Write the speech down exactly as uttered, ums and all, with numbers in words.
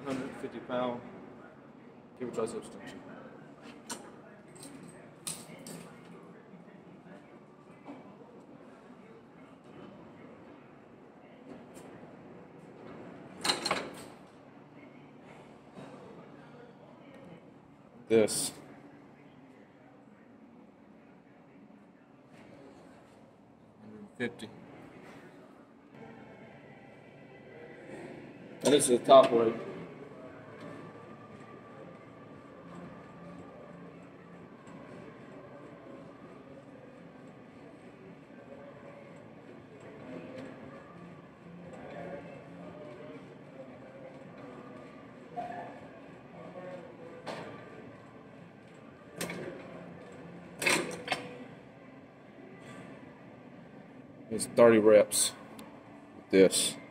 hundred fifty pound cable tricep extension. This. one fifty. And this is the top weight. It's thirty reps with this.